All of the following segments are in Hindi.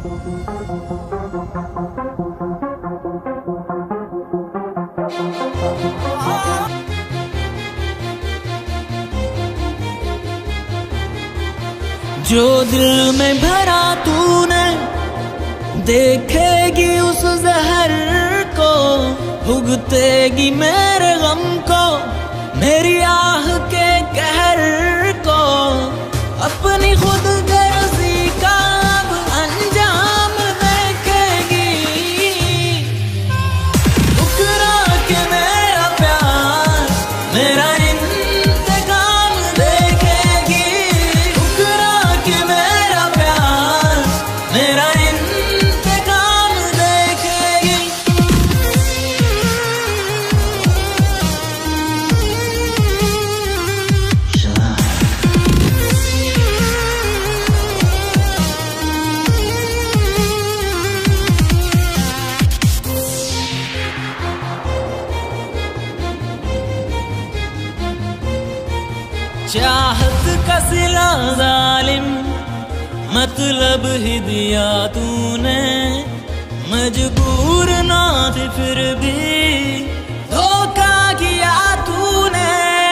जो दिल में भरा तूने देखेगी उस जहर को, भुगतेगी मेरे गम को, मेरी आह के कहर को, अपनी खुद गर्जी का अब अंजाम देखेगी। ठुकरा के मेरा प्यार मेरा इंतकाम देखेगी। ठुकरा के मेरा प्यार मेरा इंतकाम देखेगी। चाहत का सिला जालिम मतलब ही दिया तूने, मजबूर ना थी फिर भी धोखा किया तूने।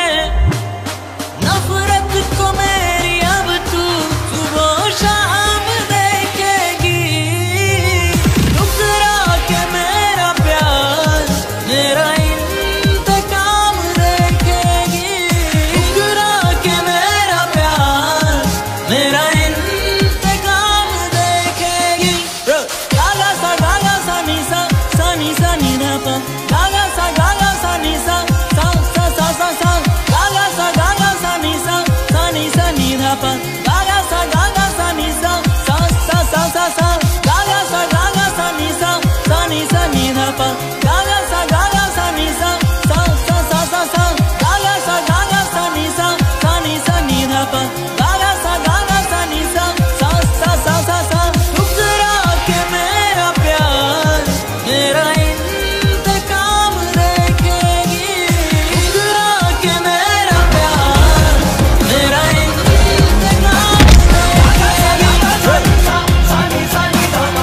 नफरत को मेरी अब तू सुबह शाम देखेगी। ठुकरा के मेरा प्यार मेरा इंतकाम देखेगी। ठुकरा के मेरा प्यार मेरा इंतकाम देखेगी। गागा सा नी सा नी धा पा, गागा सा नी सा सा गागा सा नी नी धा पा, गागा सा नी सा गागा सा नी नी धा पा, गागा सा नी सा गागा सा नी नी धा पा, गागा सा नी सा। ठुकरा के मेरा प्यार मेरा इंतकाम देखेगी। ठुकरा के मेरा प्यार मेरा इंतकाम देखेगी।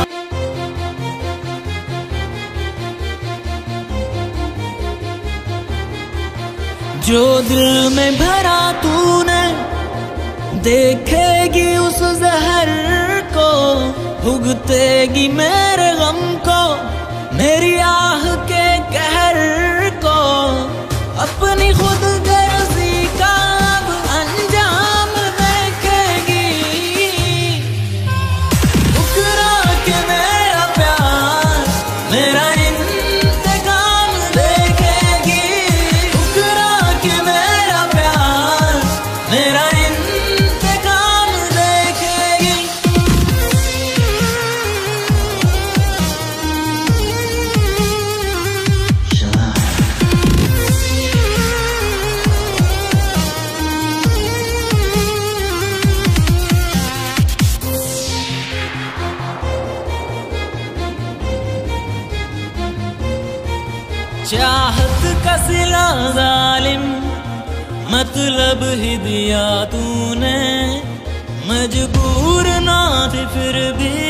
जो दिल में भरा तूने देखेगी उस जहर को, भुगतेगी मेरे गम को, मेरी आह के कहर को, अपनी खुद गर्जी का अब अंजाम देखेगी। ठुकरा के मेरा प्यार मेरा इंतकाम देखेगी। ठुकरा के मेरा प्यार मेरा इंतकाम देखेगी। चाहत का सिला जालिम मतलब ही दिया तूने, मजबूर ना थी फिर भी